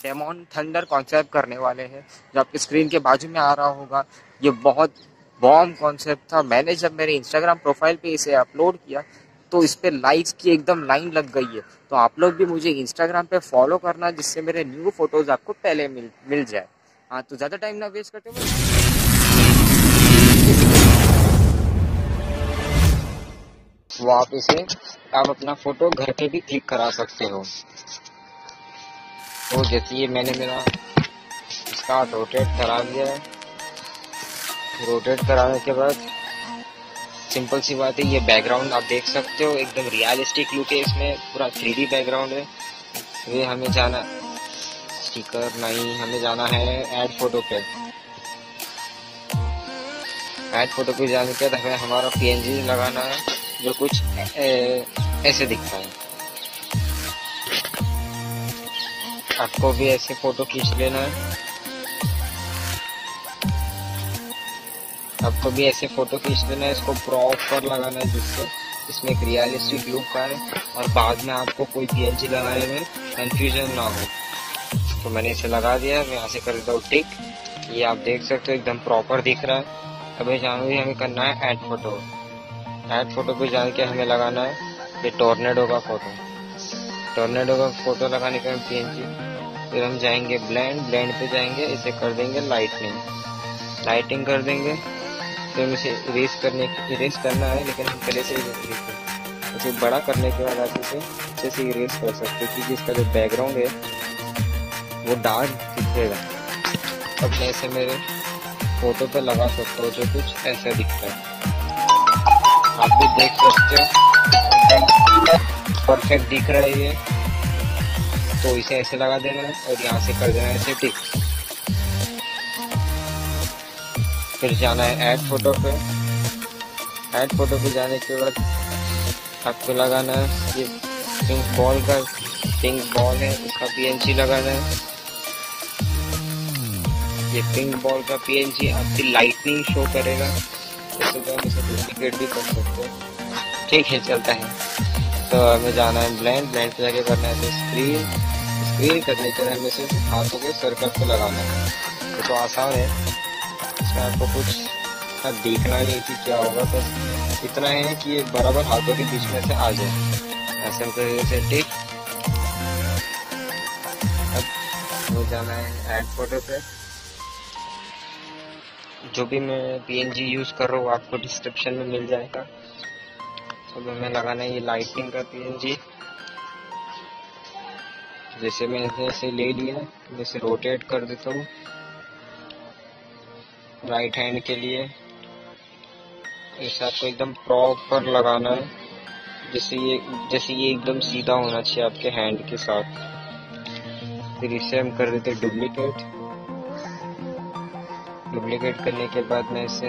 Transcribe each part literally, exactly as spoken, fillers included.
Demon thunder concept करने वाले हैं, जो आपकी स्क्रीन के बाजू में आ रहा होगा। ये बहुत बॉम्ब कॉन्सेप्ट था। मैंने जब मेरे इंस्टाग्राम प्रोफाइल पे इसे अपलोड किया तो इस पे लाइक्स की एकदम लाइन लग गई है। तो आप लोग भी मुझे इंस्टाग्राम पे फॉलो करना, जिससे मेरे न्यू फोटोज आपको पहले मिल मिल जाए। हाँ, तो ज़्यादा टाइम ना वेस्ट करते हुए वो आप इसे आप अपना फोटो घर पे भी क्लिक करा सकते हो। तो जैसे ये मैंने मेरा इसका रोटेट करा दिया है। रोटेट कराने के बाद सिंपल सी बात है, ये बैकग्राउंड आप देख सकते हो, एकदम रियलिस्टिक लुक है इसमें, पूरा थ्री डी बैकग्राउंड है। ये हमें जाना स्टिकर नहीं, हमें जाना है ऐड फोटो पे। ऐड फोटो पे जाने के बाद हमें हमारा पीएनजी लगाना है, जो कुछ ए, ऐसे दिखता है। आपको भी ऐसे फोटो खींच लेना है। आपको भी ऐसे फोटो खींच लेना है, इसको प्रॉपर लगाना है, जिससे इसमें एक रियलिस्टिक लुक आए और बाद में आपको कोई पीएनजी लगाने में कंफ्यूजन ना हो। तो मैंने इसे लगा दिया, मैं यहाँ से कर देता हूँ टिक। ये आप देख सकते हो एकदम प्रॉपर दिख रहा है। अभी जानो हमें करना है ऐड फोटो। ऐड फोटो पे जान के हमें लगाना है ये टोर्नेडो का फोटो। टोर्नेडो का फोटो लगाने के बाद पीएनजी, फिर हम जाएंगे ब्लेंड। ब्लेंड पे जाएंगे, इसे कर देंगे लाइटनिंग। लाइटिंग कर देंगे, फिर हम इसे इरेज करने इरेज करना है, लेकिन हम पहले से इसे बड़ा करने के बाद आप इसे अच्छे से इरेज कर सकते हो, क्योंकि इसका जो बैकग्राउंड है वो डार्क दिखेगा। अब मैं इसे मेरे फोटो पे लगा सकता हूँ, जो कुछ ऐसा दिखता है। आप भी देख सकते हो परफेक्ट दिख रहा है ये। तो इसे ऐसे लगा देना है और यहाँ से कर देना है ऐसे टिक। फिर जाना है ऐड फोटो पे। ऐड फोटो पे जाने के बाद आपको लगाना है ये पिंक बॉल का पिंक बॉल है, उसका पीएनजी लगाना है। ये पिंक बॉल का पीएनजी आपकी लाइटनिंग शो करेगा, जैसे तो हम इसे डुप्लीकेट भी कर सकते हैं। ठीक है, चलता है। तो हमें जाना है ब्लेंड। ब्लेंड पे जाके करना है स्क्रीन। स्क्रीन करने के लिए हमें सिर्फ हाथों के सर्कल पे लगाना है। ये तो आसान है, इसमें आपको कुछ अब देखना नहीं कि क्या होगा, बस इतना है कि ये बराबर हाथों के बीच में से आ जाए। ऐसे हम करेंगे ठीक। अब हमें जाना है ऐड फोटो पे। जो भी मैं पीएनजी यूज कर रहा हूँ आपको डिस्क्रिप्शन में मिल जाएगा। तो हमें लगाना है ये लाइटिंग का पीएनजी। जैसे मैंने इसे ले लिया, जैसे रोटेट कर देता हूँ राइट हैंड के लिए। इसे आपको एकदम प्रॉपर लगाना है, जैसे ये जैसे ये एकदम सीधा होना चाहिए आपके हैंड के साथ। फिर इसे हम कर देते डुप्लीकेट। डुप्लीकेट करने के बाद मैं इसे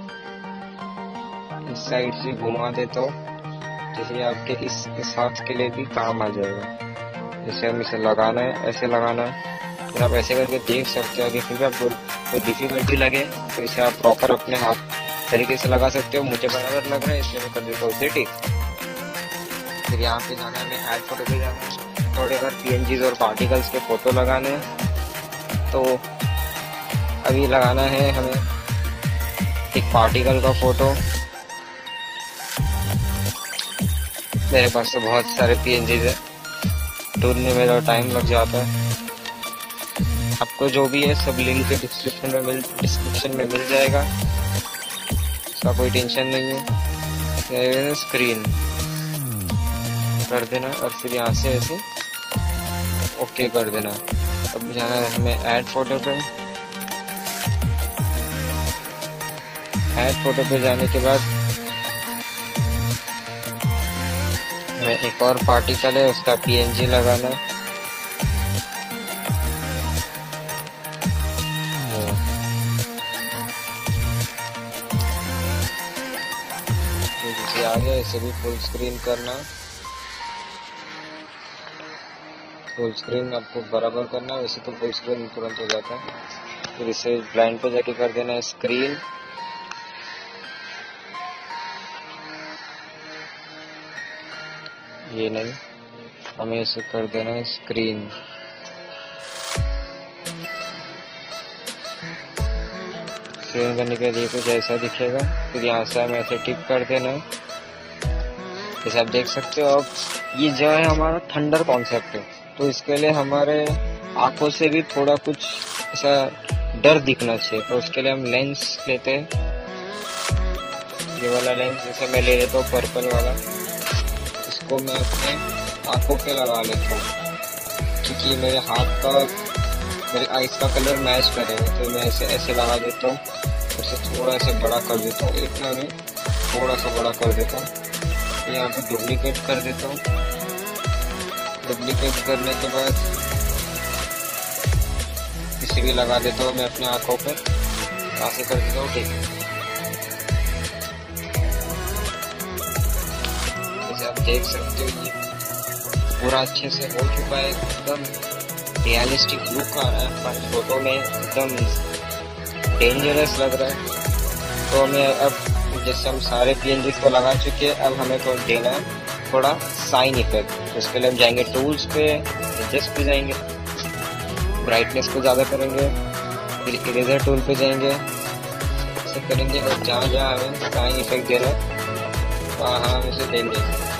इस साइड से घुमा देता हूँ, जैसे आपके इस, इस हाथ के लिए भी काम आ जाएगा। जैसे हम इसे लगाना है, ऐसे लगाना है। फिर आप ऐसे करके देख सकते हो। अगर फिर भी आपको कोई डिफिकल्टी लगे तो इसे आप प्रॉपर अपने हाथ तरीके से लगा सकते हो। मुझे बराबर लग रहा है, इसलिए मैं कर देता हूँ ठीक। फिर यहाँ पे जाना है, हमें ऐड फोटो पे जाना है। थोड़े अगर पीएनजीज और पार्टिकल्स के फोटो लगाने हैं, तो अभी लगाना है हमें एक पार्टिकल का फोटो। मेरे पास तो बहुत सारे पीएनजीज है, ढूंढने में तो टाइम लग जाता है। आपको जो भी है सब लिंक के डिस्क्रिप्शन में मिल डिस्क्रिप्शन में मिल जाएगा, इसका कोई टेंशन नहीं है। स्क्रीन कर देना और फिर यहाँ से ऐसे ओके कर देना। अब जाना है हमें ऐड फोटो पे। ऐड फोटो पे जाने के बाद एक और पार्टिकल है, उसका पीएनजी लगाना। तो आ गया, इसे भी फुल स्क्रीन करना। फुल स्क्रीन आपको बराबर करना, वैसे तो फुल स्क्रीन तुरंत हो जाता है। फिर इसे ब्लाइंड पे जाके कर देना है स्क्रीन। ये नहीं, हमें इसे कर देना है स्क्रीन। सेव करने के लिए कुछ ऐसा दिखेगा। फिर यहाँ से हमें ऐसे टिक कर देना है। जैसे आप देख सकते हो, अब ये जो है हमारा थंडर कॉन्सेप्ट है, तो इसके लिए हमारे आंखों से भी थोड़ा कुछ ऐसा डर दिखना चाहिए। तो उसके लिए हम लेंस लेते हैं, ये वाला लेंस। जैसे मैं ले लेता हूँ पर्पल वाला, इसको मैं अपने आंखों पे लगा लेता हूँ, क्योंकि मेरे हाथ का मेरे आइस का कलर मैच करेगा। तो मैं ऐसे ऐसे लगा देता हूँ, उसे थोड़ा सा बड़ा कर देता हूँ, इतना नहीं, थोड़ा सा बड़ा कर देता हूँ। यहाँ पे डुप्लीकेट कर देता हूँ। डुप्लीकेट करने के बाद इसे भी लगा देता हूँ मैं अपने आंखों पर, ऐसे कर देता हूँ। ठीक है, जैसे आप देख सकते हो ये पूरा अच्छे से हो चुका है, एकदम रियलिस्टिक लुक आ रहा है। पर फोटो में एकदम डेंजरस लग रहा है। तो हमें अब जैसे हम सारे पीएनजी को लगा चुके हैं, अब हमें को देना है थोड़ा साइन इफेक्ट। तो इसके लिए हम जाएंगे टूल्स पे, एडजस्ट पे जाएंगे, ब्राइटनेस को ज़्यादा करेंगे, फिर इरेजर टूल पे जाएंगे, ऐसे करेंगे। और जहाँ जहाँ हमें साइन इफेक्ट देना है वहाँ हम इसे देंगे।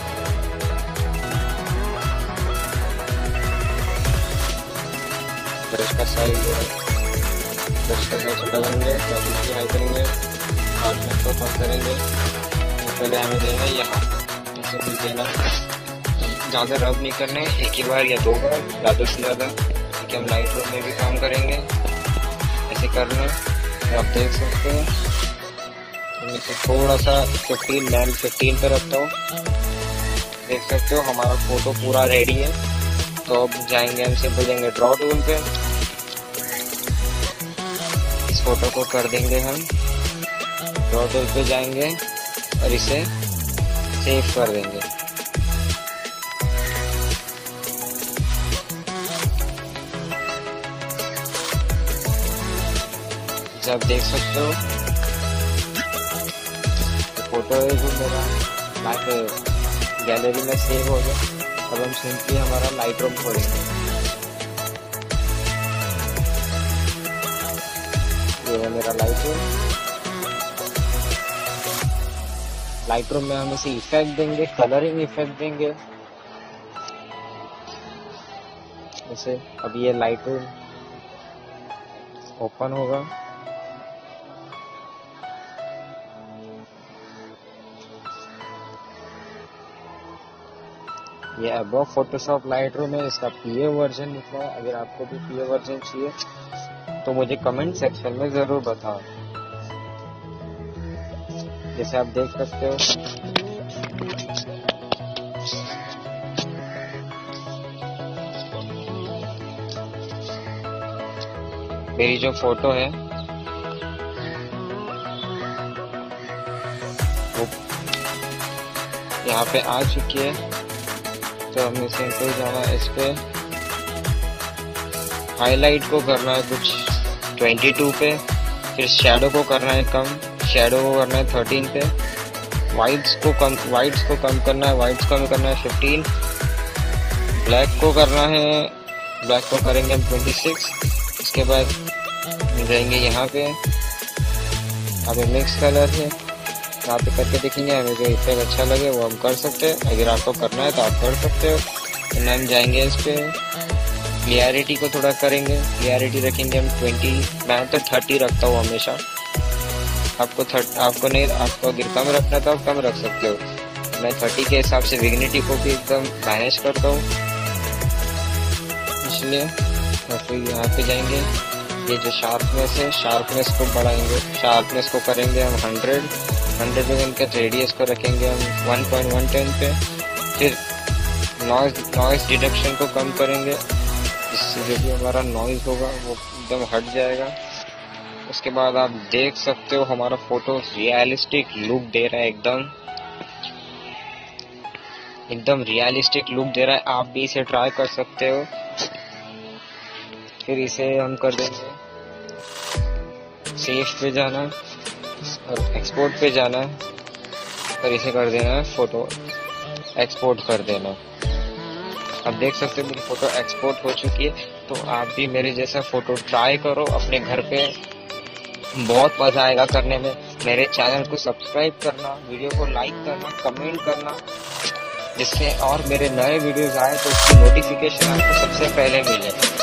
ब्रश का साइज ब्रश का साइज छोटा करेंगे, हाई करेंगे, हार्डनेस को कम करेंगे। पहले हमें देना है यहाँ, ऐसे कुछ देना, ज़्यादा रब नहीं करना है, एक ही बार या दो बार, ज़्यादा से ज़्यादा, क्योंकि हम लाइट रूम में भी काम करेंगे। ऐसे करना है, आप देख सकते हैं। मैं इसे थोड़ा सा फिफ्टीन मैम फिफ्टीन पे रखता हूँ। देख सकते हो हमारा फोटो पूरा रेडी है। तो अब जाएंगे हम सिंपल जाएंगे ड्रॉ टूल पे, इस फोटो को कर देंगे हम ड्रॉ टूल पे जाएंगे और इसे सेव कर देंगे। जब देख सकते हो फोटो है जो मेरा लाइट गैलरी में सेव हो गया। अब हम सिंपली हमारा लाइट रूम खोलेंगे। ये है मेरा लाइट रूम। लाइट रूम में हम इसे इफेक्ट देंगे, कलरिंग इफेक्ट देंगे। जैसे अब ये लाइट रूम ओपन होगा, ये अबव फोटोशॉप लाइट रूम है, इसका पीए वर्जन निकला है। अगर आपको भी पीए वर्जन चाहिए तो मुझे कमेंट सेक्शन में जरूर बताओ। जैसे आप देख सकते हो मेरी जो फोटो है वो यहाँ पे आ चुकी है। तो हमें सिंपल जाना है, इस पे हाईलाइट को करना है कुछ बाईस पे, फिर शैडो को करना है कम, शैडो को करना है तेरह पे, वाइट्स को कम वाइट्स को कम करना है, वाइट्स कम करना है पंद्रह, ब्लैक को करना है, ब्लैक को करेंगे हम छब्बीस। इसके बाद जाएंगे यहाँ पे, अभी मिक्स कलर है, यहाँ पे करके देखेंगे। हमें जो इफेक्ट अच्छा लगे वो हम कर सकते हैं। अगर आपको करना है तो आप कर सकते हो। तो हम जाएंगे इस पे, क्लियरिटी को थोड़ा करेंगे, क्लियरिटी रखेंगे हम बीस, मैं तो तीस रखता हूँ हमेशा। आपको थर्ट आपको नहीं आपको अगर कम रखना तो आप कम रख सकते हो। मैं तीस के हिसाब से विग्निटी को भी एकदम मैनेज करता हूँ, इसलिए। और फिर यहाँ पे जाएंगे, ये जो शार्पनेस है, शार्पनेस को बढ़ाएंगे, शार्पनेस को करेंगे हम हंड्रेड हंड्रेड पे, इनके रेडियस को रखेंगे हम वन पॉइंट वन टेन पे। फिर नॉइज नॉइज डिडक्शन को कम करेंगे, इससे जो भी हमारा नॉइज होगा वो एकदम हट जाएगा। उसके बाद आप देख सकते हो हमारा फोटो रियलिस्टिक लुक दे रहा है, एकदम एकदम रियलिस्टिक लुक दे रहा है। आप भी इसे ट्राई कर सकते हो। फिर इसे हम कर देंगे सेव पे जाना और एक्सपोर्ट पे जाना और इसे कर देना है फोटो एक्सपोर्ट कर देना। अब देख सकते हो मेरी फोटो एक्सपोर्ट हो चुकी है। तो आप भी मेरे जैसा फोटो ट्राई करो अपने घर पे, बहुत मजा आएगा करने में। मेरे चैनल को सब्सक्राइब करना, वीडियो को लाइक करना, कमेंट करना, जिससे और मेरे नए वीडियोस आए तो उसकी नोटिफिकेशन आपको सबसे पहले मिले।